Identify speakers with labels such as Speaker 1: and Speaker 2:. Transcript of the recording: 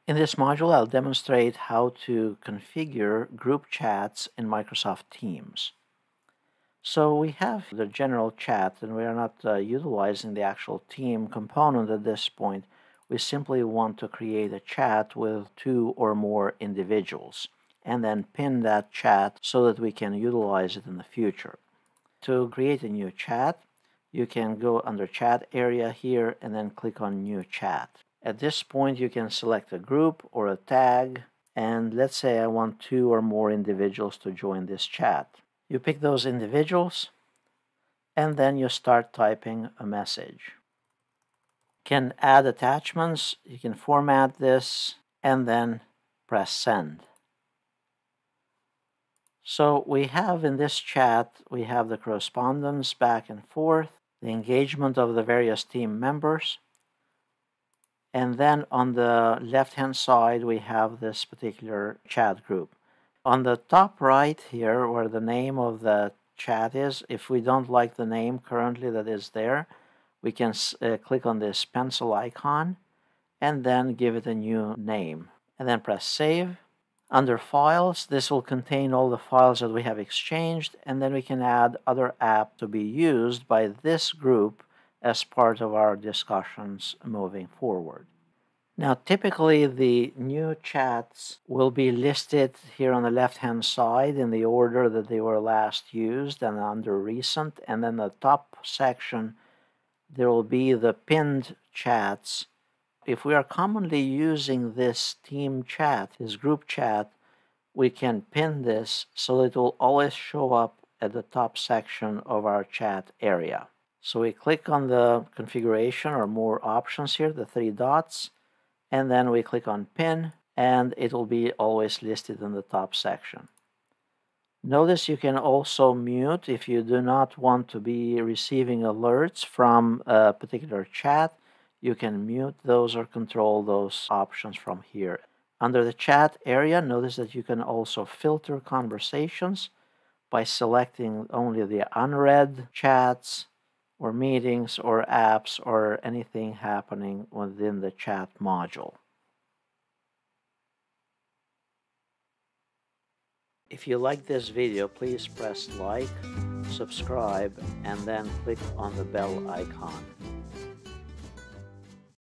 Speaker 1: In this module, I'll demonstrate how to configure group chats in Microsoft Teams. So we have the general chat, and we are not utilizing the actual team component at this point. We simply want to create a chat with 2 or more individuals, and then pin that chat so that we can utilize it in the future. To create a new chat, you can go under Chat area here and then click on New Chat. At this point, you can select a group or a tag, and let's say I want 2 or more individuals to join this chat. You pick those individuals, and then you start typing a message. You can add attachments, you can format this, and then press Send. So we have in this chat, we have the correspondence back and forth, the engagement of the various team members, and then on the left-hand side, we have this particular chat group. On the top right here, where the name of the chat is, if we don't like the name currently that is there, we can click on this pencil icon and then give it a new name. And then press Save. Under Files, this will contain all the files that we have exchanged, and then we can add other apps to be used by this group as part of our discussions moving forward. Now, typically the new chats will be listed here on the left-hand side in the order that they were last used and under Recent, and then the top section there will be the pinned chats. If we are commonly using this team chat, this group chat, we can pin this so it will always show up at the top section of our chat area. So we click on the configuration or more options here, the 3 dots, and then we click on pin, and it will be always listed in the top section. Notice you can also mute if you do not want to be receiving alerts from a particular chat. You can mute those or control those options from here. Under the chat area, notice that you can also filter conversations by selecting only the unread chats or meetings or apps or anything happening within the chat module. If you like this video, please press like, subscribe, and then click on the bell icon.